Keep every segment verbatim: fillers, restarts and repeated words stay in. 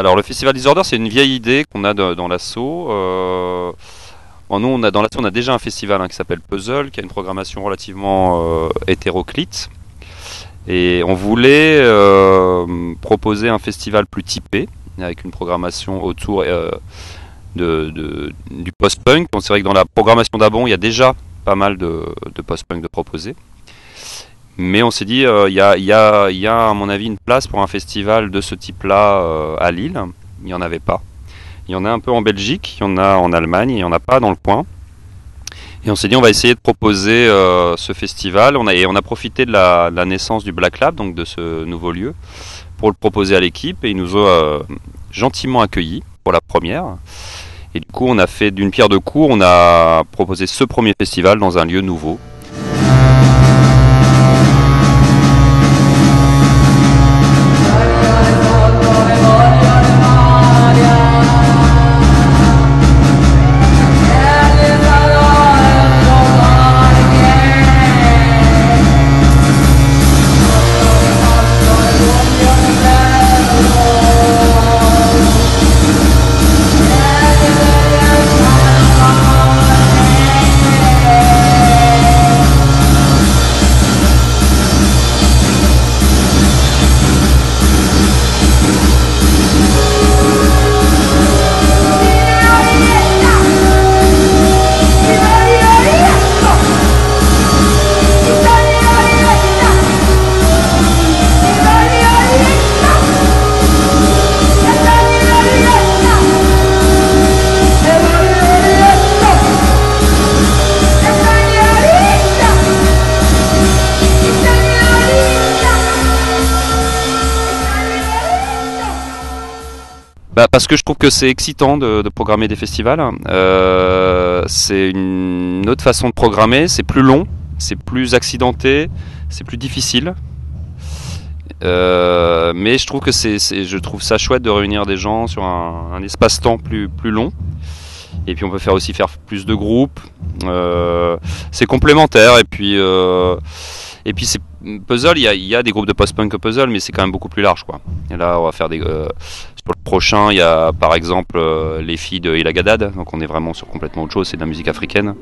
Alors le Festival Disorder, c'est une vieille idée qu'on a de, dans l'assaut. Euh, nous, on a, dans l'assaut, on a déjà un festival hein, qui s'appelle Puzzle, qui a une programmation relativement euh, hétéroclite. Et on voulait euh, proposer un festival plus typé, avec une programmation autour euh, de, de, du post-punk. Bon, c'est vrai que dans la programmation d'Abon, il y a déjà pas mal de, de post-punk de proposer. Mais on s'est dit, il euh, y, a, y, a, y a à mon avis une place pour un festival de ce type-là euh, à Lille. Il n'y en avait pas. Il y en a un peu en Belgique, il y en a en Allemagne, il n'y en a pas dans le coin. Et on s'est dit, on va essayer de proposer euh, ce festival. On a, et on a profité de la, de la naissance du Black Lab, donc de ce nouveau lieu, pour le proposer à l'équipe. Et ils nous ont euh, gentiment accueillis pour la première. Et du coup, on a fait d'une pierre deux coups, on a proposé ce premier festival dans un lieu nouveau. Bah parce que je trouve que c'est excitant de, de programmer des festivals. Euh, c'est une autre façon de programmer, c'est plus long, c'est plus accidenté, c'est plus difficile. Euh, mais je trouve que c'est, c'est, je trouve ça chouette de réunir des gens sur un, un espace-temps plus, plus long. Et puis on peut faire aussi faire plus de groupes. Euh, c'est complémentaire et puis euh, et puis c'est puzzle. Il y a, il y a des groupes de post-punk puzzle, mais c'est quand même beaucoup plus large quoi. Et là on va faire des euh, sur le prochain, il y a par exemple euh, les filles de Ila Gadad, donc on est vraiment sur complètement autre chose, c'est de la musique africaine.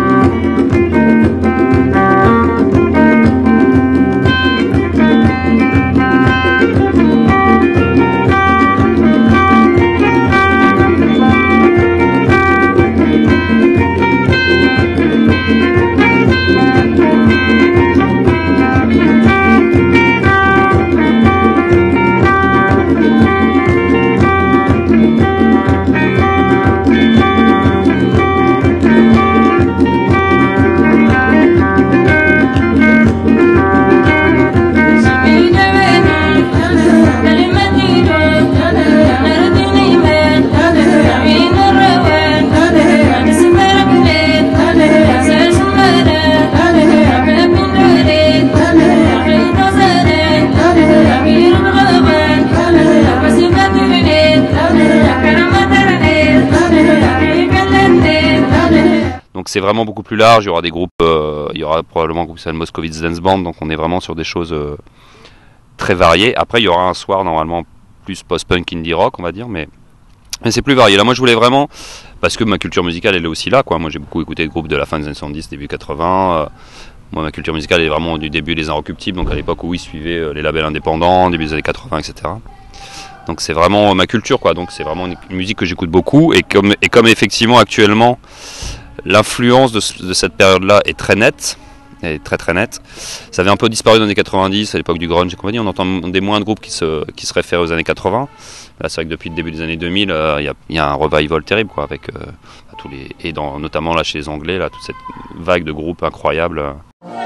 Donc c'est vraiment beaucoup plus large, il y aura des groupes, euh, il y aura probablement un groupe qui s'appelle Moscowitz Dance Band, donc on est vraiment sur des choses euh, très variées. Après il y aura un soir normalement plus post-punk indie rock on va dire, mais, mais c'est plus varié. Là moi je voulais vraiment, parce que ma culture musicale elle est aussi là, quoi. Moi j'ai beaucoup écouté de groupes de la fin des années soixante-dix, début quatre-vingts, euh, moi ma culture musicale est vraiment du début des Inrecuptibles, donc à l'époque où ils suivaient euh, les labels indépendants, début des années quatre-vingts, et cetera. Donc c'est vraiment ma culture quoi, donc c'est vraiment une, une musique que j'écoute beaucoup, et comme, et comme effectivement actuellement l'influence de, de cette période-là est très nette, est très très nette. Ça avait un peu disparu dans les années quatre-vingt-dix, à l'époque du grunge et compagnie. On entend des moins de groupes qui se, qui se réfèrent aux années quatre-vingts. Là, c'est vrai que depuis le début des années deux mille, il euh, y, y a un revival terrible, quoi, avec euh, tous les et dans, notamment là chez les Anglais, là, toute cette vague de groupes incroyables. Euh.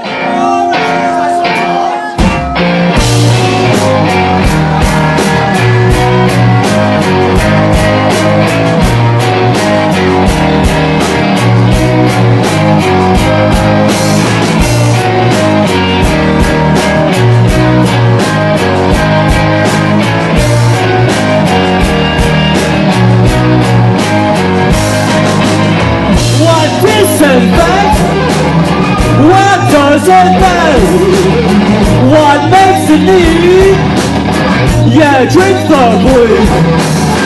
What does it do? What makes it need? Yeah, drink the blue.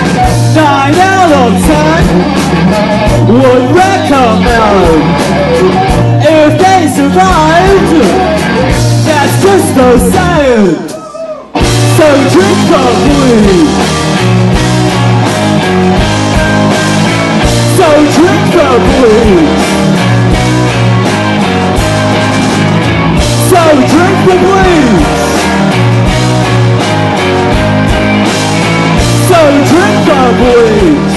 nine out of ten would recommend. If they survived, that's just the same. So drink the bleed. So drink the bleed. So drink the bleed. So drink the bleed.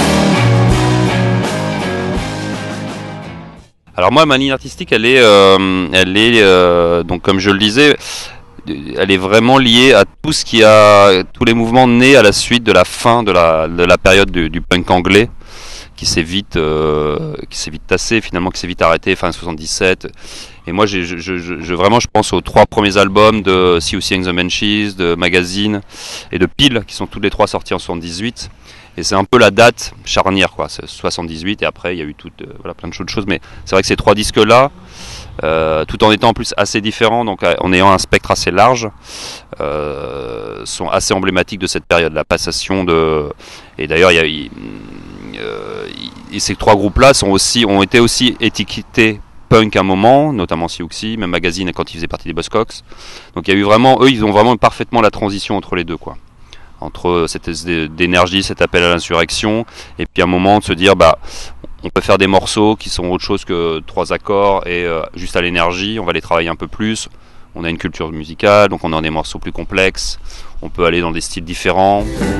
Alors moi, ma ligne artistique, elle est, euh, elle est euh, donc comme je le disais, elle est vraiment liée à tout ce qui a, tous les mouvements nés à la suite de la fin de la, de la période du, du punk anglais, qui s'est vite, euh, qui s'est vite tassé finalement, qui s'est vite arrêté fin soixante-dix-sept. Et moi, j'ai, je, je, je, vraiment, je pense aux trois premiers albums de C O C and the Banshees, de Magazine et de Peel, qui sont tous les trois sortis en soixante-dix-huit. Et c'est un peu la date charnière, quoi. C'est soixante-dix-huit et après il y a eu tout, euh, voilà, plein de choses. Mais c'est vrai que ces trois disques-là, euh, tout en étant en plus assez différents, donc en ayant un spectre assez large, euh, sont assez emblématiques de cette période, la passation de. Et d'ailleurs, il y a, il, euh, il, ces trois groupes-là sont aussi, ont été aussi étiquetés punk à un moment, notamment C O C, même Magazine quand ils faisaient partie des Buzzcocks. Donc il y a eu vraiment, eux, ils ont vraiment parfaitement la transition entre les deux, quoi. Entre cette d'énergie, cet appel à l'insurrection, et puis à un moment de se dire bah on peut faire des morceaux qui sont autre chose que trois accords et euh, juste à l'énergie, on va les travailler un peu plus, on a une culture musicale, donc on a des morceaux plus complexes, on peut aller dans des styles différents.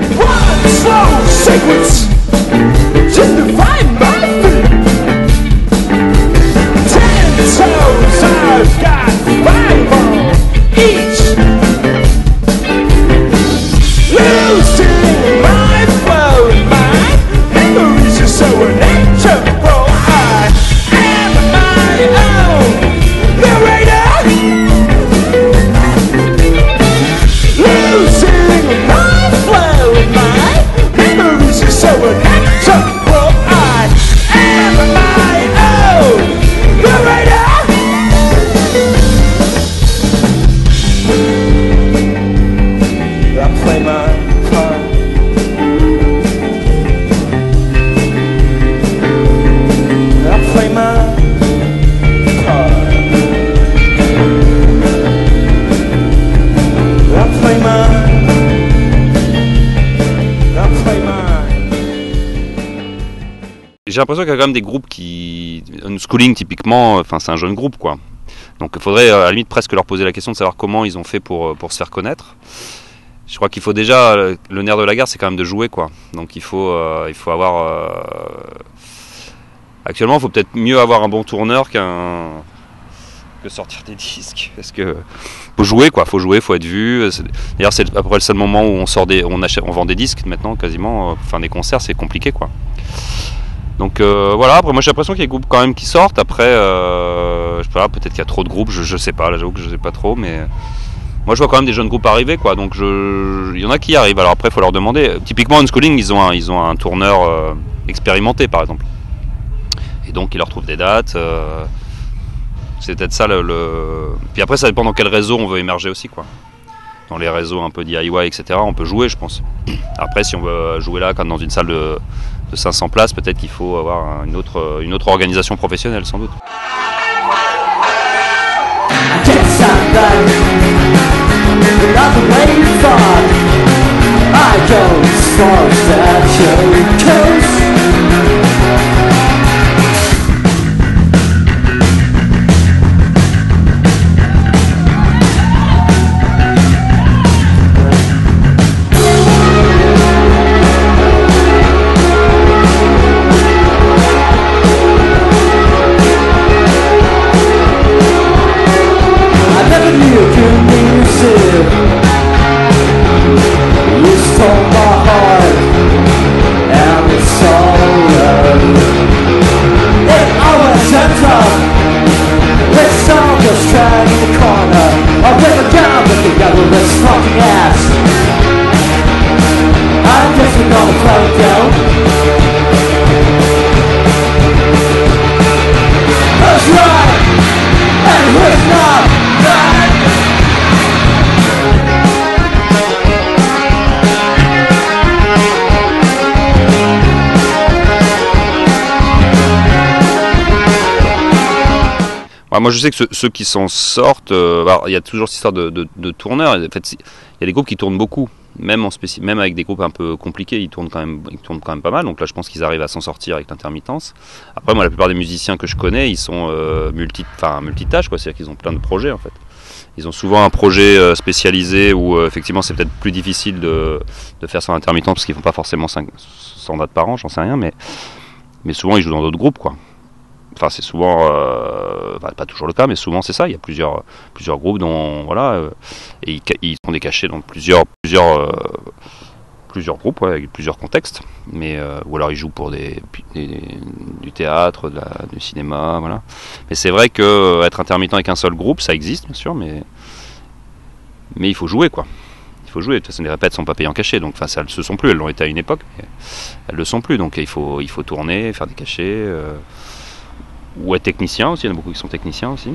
Losing my phone, my memories are so inevitable. I am my own narrator. Losing my flow, my memories are so inevitable. I am my own narrator. I play my J'ai l'impression qu'il y a quand même des groupes qui... Unschooling, typiquement, enfin, c'est un jeune groupe, quoi. Donc il faudrait à la limite presque leur poser la question de savoir comment ils ont fait pour, pour se faire connaître. Je crois qu'il faut déjà... Le nerf de la guerre, c'est quand même de jouer, quoi. Donc il faut, euh, il faut avoir... Euh... Actuellement, il faut peut-être mieux avoir un bon tourneur qu'un... que sortir des disques. Parce que... faut jouer, quoi. Faut jouer, faut être vu. D'ailleurs, c'est à peu près le seul moment où on, sort des... on, achète... on vend des disques, maintenant, quasiment. Enfin, des concerts, c'est compliqué, quoi. Donc euh, voilà, après moi j'ai l'impression qu'il y a des groupes quand même qui sortent, après euh, je sais pas, peut-être qu'il y a trop de groupes, je, je sais pas, là j'avoue que je sais pas trop, mais moi je vois quand même des jeunes groupes arriver, quoi, donc je... il y en a qui y arrivent, alors après il faut leur demander. Typiquement Unschooling, ils ont un, ils ont un tourneur euh, expérimenté par exemple, et donc il leur trouve des dates, euh... c'est peut-être ça le, le... Puis après ça dépend dans quel réseau on veut émerger aussi, quoi. Dans les réseaux un peu D I Y, et cetera, on peut jouer, je pense. Après si on veut jouer là, comme dans une salle de... de cinq cents places, peut-être qu'il faut avoir une autre, une autre organisation professionnelle, sans doute. moi je sais que ceux, ceux qui s'en sortent, euh, alors, il y a toujours cette histoire de, de, de tourneurs. En fait, il y a des groupes qui tournent beaucoup, même en spéci- même avec des groupes un peu compliqués, ils tournent quand même, ils tournent quand même pas mal. Donc là, je pense qu'ils arrivent à s'en sortir avec l'intermittence. Après, moi, la plupart des musiciens que je connais, ils sont euh, multi, enfin multitâches, quoi. C'est-à-dire qu'ils ont plein de projets en fait. Ils ont souvent un projet euh, spécialisé où euh, effectivement c'est peut-être plus difficile de, de faire son intermittent parce qu'ils font pas forcément cinq, cent dates par an, j'en sais rien, mais mais souvent ils jouent dans d'autres groupes, quoi. Enfin, c'est souvent, euh, enfin, pas toujours le cas, mais souvent c'est ça. Il y a plusieurs, plusieurs groupes dont, voilà, euh, et ils, ils font des cachets dans plusieurs, plusieurs, euh, plusieurs groupes, ouais, avec plusieurs contextes. Mais euh, ou alors ils jouent pour des, des du théâtre, de la, du cinéma, voilà. Mais c'est vrai que euh, être intermittent avec un seul groupe, ça existe bien sûr, mais mais il faut jouer, quoi. Il faut jouer. De toute façon, les répètes sont pas payées en cachet, donc enfin, ça ne se sont plus. Elles l'ont été à une époque, mais elles le sont plus. Donc il faut, il faut tourner, faire des cachets. Euh, ou être technicien aussi, il y en a beaucoup qui sont techniciens aussi.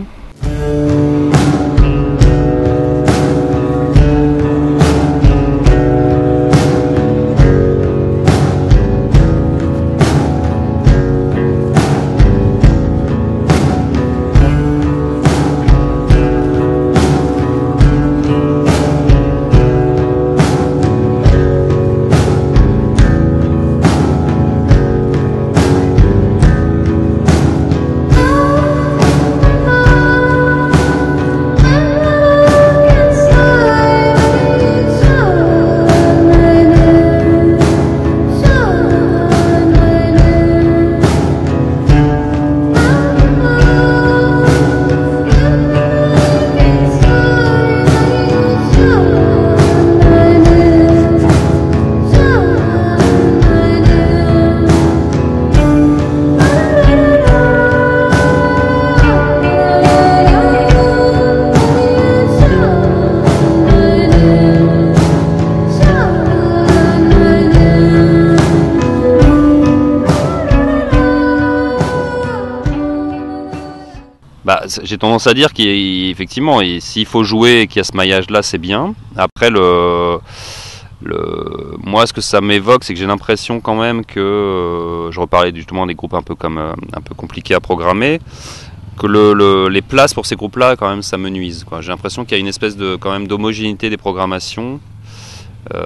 Bah, j'ai tendance à dire qu'effectivement, s'il faut jouer et qu'il y a ce maillage-là, c'est bien. Après, le, le, moi, ce que ça m'évoque, c'est que j'ai l'impression quand même que, euh, je reparlais justement des groupes un peu comme euh, un peu compliqués à programmer, que le, le, les places pour ces groupes-là, quand même, ça me nuise, quoi. J'ai l'impression qu'il y a une espèce de quand même d'homogénéité des programmations. Euh,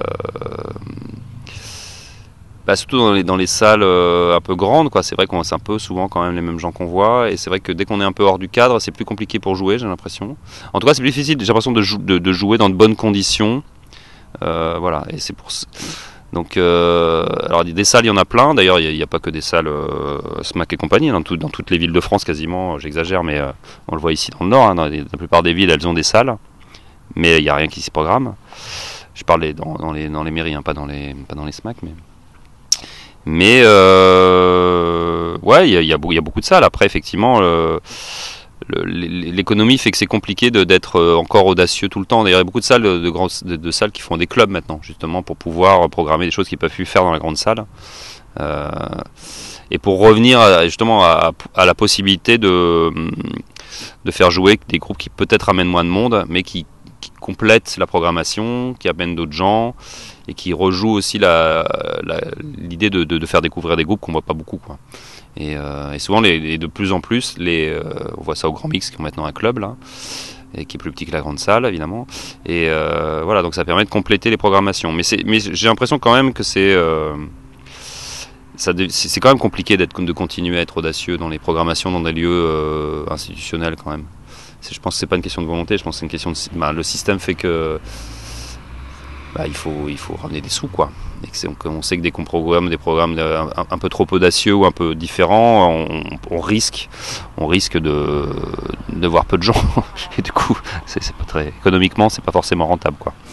Bah, surtout dans les, dans les salles euh, un peu grandes, quoi. C'est vrai qu'on c'est un peu souvent quand même les mêmes gens qu'on voit, et c'est vrai que dès qu'on est un peu hors du cadre, c'est plus compliqué pour jouer, j'ai l'impression. En tout cas, c'est plus difficile, j'ai l'impression de, jou- de, de jouer dans de bonnes conditions. Euh, voilà, et c'est pour donc euh, alors des salles, il y en a plein. D'ailleurs, il n'y a, a pas que des salles euh, SMAC et compagnie, dans, tout, dans toutes les villes de France quasiment. J'exagère, mais euh, on le voit ici dans le Nord. Hein, dans les, la plupart des villes, elles ont des salles, mais il n'y a rien qui s'y programme. Je parlais dans, dans les dans les mairies, hein, pas dans les pas dans les SMAC, mais Mais euh, ouais, il y a, y, a, y a beaucoup de salles. Après, effectivement, euh, le, l'économie fait que c'est compliqué de, d'être encore audacieux tout le temps. D'ailleurs, il y a beaucoup de salles, de, de, grandes, de, de salles qui font des clubs maintenant, justement, pour pouvoir programmer des choses qu'ils ne peuvent plus faire dans la grande salle. Euh, et pour revenir à, justement à, à la possibilité de, de faire jouer des groupes qui peut-être amènent moins de monde, mais qui, qui complètent la programmation, qui amènent d'autres gens, et qui rejoue aussi la, la, l'idée de, de, de faire découvrir des groupes qu'on voit pas beaucoup, quoi. Et, euh, et souvent, les, les, de plus en plus, les, euh, on voit ça au Grand Mix qui ont maintenant un club là, et qui est plus petit que la grande salle évidemment. Et euh, voilà, donc ça permet de compléter les programmations. Mais, c'est, mais j'ai l'impression quand même que c'est, euh, ça, c'est quand même compliqué d'être, de continuer à être audacieux dans les programmations dans des lieux euh, institutionnels quand même. C'est, je pense que c'est pas une question de volonté, je pense que c'est une question de, bah, le système fait que Bah, il faut il faut ramener des sous, quoi. Et que c'est, on sait que dès qu'on programme des programmes un, un peu trop audacieux ou un peu différents, on, on risque on risque de de voir peu de gens et du coup c'est, c'est pas très économiquement c'est pas forcément rentable, quoi.